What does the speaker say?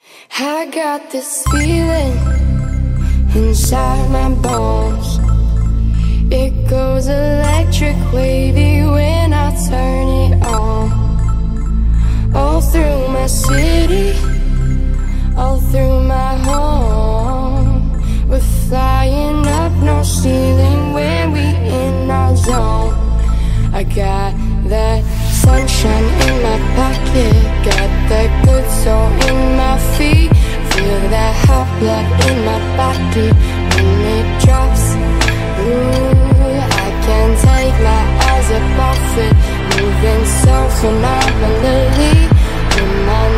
I got this feeling inside my bones. It goes electric wavy when I turn it on. All through my city, all through my home. We're flying up, no ceiling when we in our zone. I got that sunshine in my pocket, got that good soul in my feet. Feel that hot blood in my body when it drops. Ooh, I can't take my eyes up off it, moving so phenomenally in my